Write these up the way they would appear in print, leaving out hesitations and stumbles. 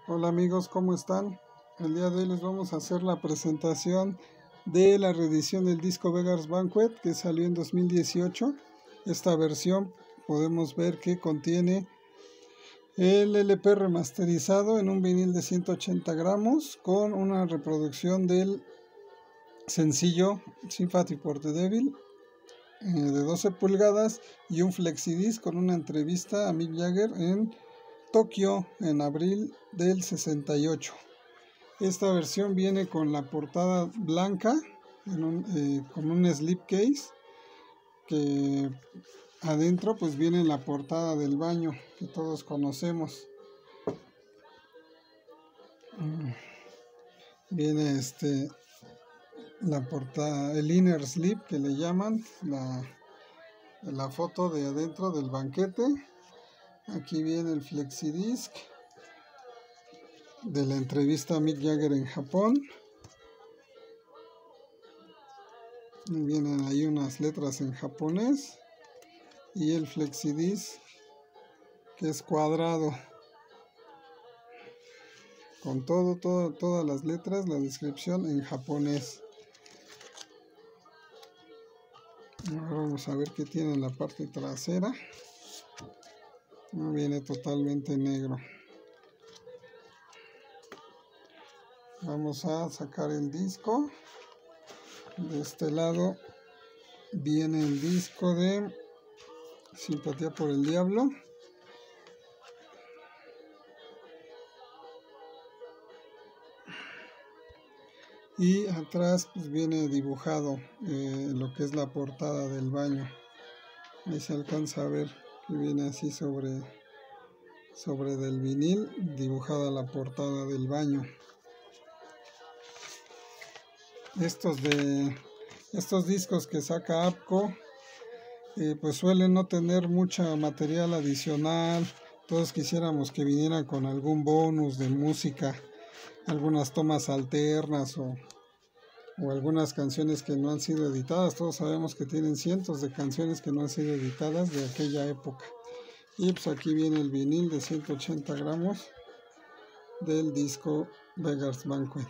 Hola amigos, ¿cómo están? El día de hoy les vamos a hacer la presentación de la reedición del disco Beggars Banquet que salió en 2018. Esta versión podemos ver que contiene el LP remasterizado en un vinil de 180 gramos con una reproducción del sencillo Sympathy for the Devil de 12 pulgadas y un flexidisc con una entrevista a Mick Jagger en Tokio en abril del 68. Esta versión viene con la portada blanca con un slipcase que adentro pues viene la portada del baño que todos conocemos. Viene la portada, el inner slip que le llaman, la foto de adentro del banquete. Aquí viene el flexidisc de la entrevista a Mick Jagger en Japón. Vienen ahí unas letras en japonés y el flexidisc que es cuadrado con todas las letras, la descripción en japonés. Ahora vamos a ver qué tiene en la parte trasera. Viene totalmente negro. Vamos a sacar el disco. De este lado viene el disco de Simpatía por el Diablo. Y atrás pues viene dibujado lo que es la portada del baño. Ahí se alcanza a ver que viene así sobre del vinil, dibujada la portada del baño. Estos discos que saca APCO pues suelen no tener mucho material adicional. Todos quisiéramos que viniera con algún bonus de música, algunas tomas alternas o algunas canciones que no han sido editadas. Todos sabemos que tienen cientos de canciones que no han sido editadas de aquella época. Y pues aquí viene el vinil de 180 gramos del disco Beggars Banquet.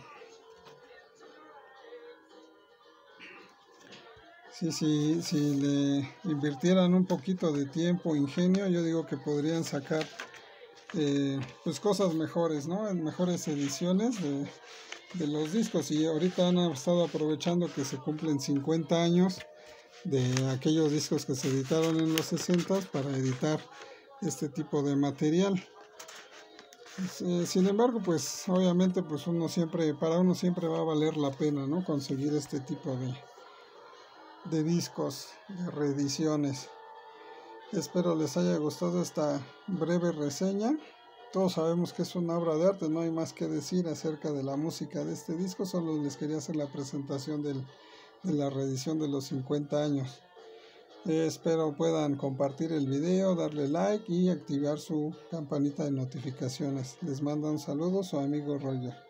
Si le invirtieran un poquito de tiempo, ingenio, yo digo que podrían sacar pues cosas mejores, ¿no? En mejores ediciones de los discos. Y ahorita han estado aprovechando que se cumplen 50 años de aquellos discos que se editaron en los 60 para editar este tipo de material. Sin embargo, pues obviamente pues para uno siempre va a valer la pena, ¿no? Conseguir este tipo de discos, de reediciones. Espero les haya gustado esta breve reseña. Todos sabemos que es una obra de arte, no hay más que decir acerca de la música de este disco. Solo les quería hacer la presentación de la reedición de los 50 años. Espero puedan compartir el video, darle like y activar su campanita de notificaciones. Les mando un saludo, su amigo Roger.